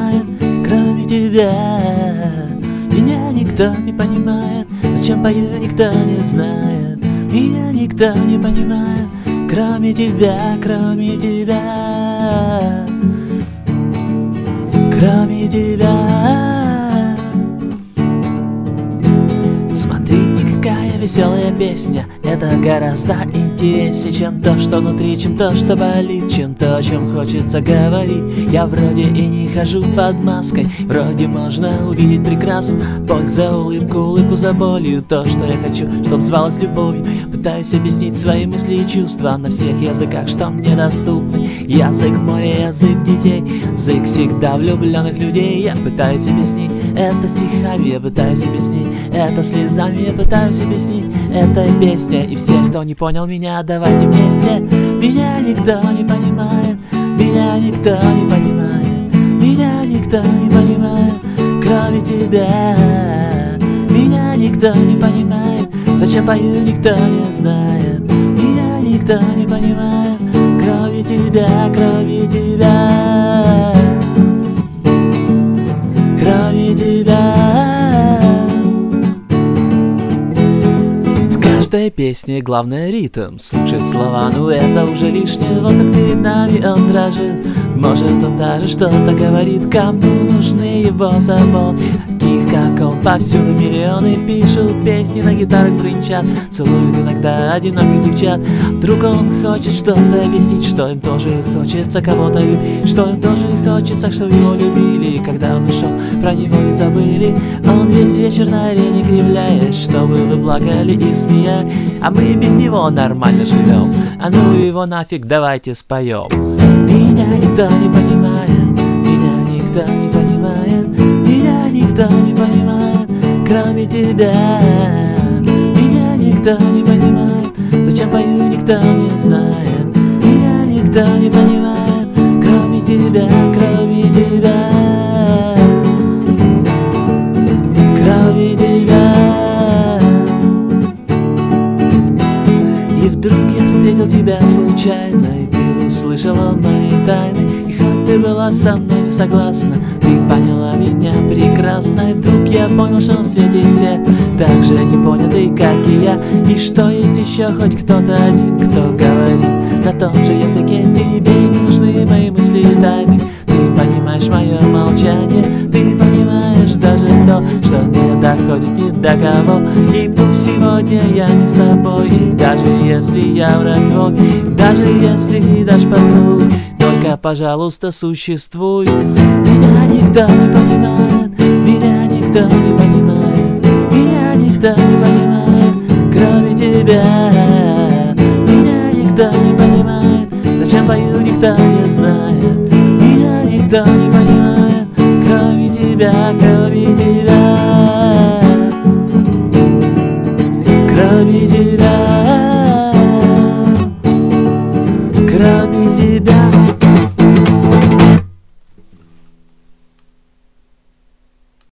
понимает, кроме тебя. Меня никто не понимает, зачем пою, никто не знает. Меня никто не понимает, кроме тебя, кроме тебя, кроме тебя. Смотрите, какая веселая песня. Это гораздо интереснее, чем то, что внутри, чем то, что болит, чем то, о чем хочется говорить. Я вроде и не хожу под маской, вроде можно увидеть прекрасно. Боль за улыбку, улыбку за болью. То, что я хочу, чтоб звалось любовью. Пытаюсь объяснить свои мысли и чувства на всех языках, что мне доступны. Язык моря, язык детей, язык всегда влюбленных людей. Я пытаюсь объяснить это стихами, я пытаюсь объяснить это слезами, я пытаюсь объяснить это песня. И все, кто не понял меня, давайте вместе. Меня никто не понимает, меня никто не понимает, меня никто не понимает, кроме тебя. Меня никто не понимает, зачем пою, никто не знает. Меня никто не понимает, кроме тебя, кроме тебя, кроме тебя. В каждой песне главный ритм, слушать слова, ну это уже лишнее. Вот как перед нами он дрожит, может он даже что-то говорит. Кому нужны его заботы, таких как он повсюду миллионы. Пишут песни, на гитарах брынчат, целуют иногда одиноких девчат. Вдруг он хочет что-то объяснить, что им тоже хочется кого-то любить, что им тоже хочется, чтобы его любили. И когда он ушел, про него не забыли. Он весь вечер на арене кривляясь, чтобы вы плакали и смеялись. А мы без него нормально живем, а ну его нафиг, давайте споем. Меня никто не понимает, меня никто не понимает, меня никто не понимает, кроме тебя. Меня никто не понимает, зачем пою, никто не знает. Меня никто не понимает, кроме тебя, кроме тебя, кроме тебя. И вдруг я встретил тебя случайно, и ты услышала мои тайны. И хоть ты была со мной не согласна, ты поняла меня прекрасно. И вдруг я понял, что на свете все так же не понятые, как и я. И что есть еще хоть кто-то один, кто говорит на том же языке. Тебе не нужны мои мысли и тайны, ты понимаешь мое молчание, ты понимаешь даже то, что не доходит ни до кого. И пусть сегодня я не с тобой, и даже если я враг твой, даже если не дашь поцелуй, только, пожалуйста, существуй. Меня никто не понимает, меня никто не понимает, меня никто не понимает, кроме тебя. Меня никто не понимает, зачем пою, никто не знает. Меня никто не понимает, кроме тебя, кроме тебя, кроме тебя, кроме тебя.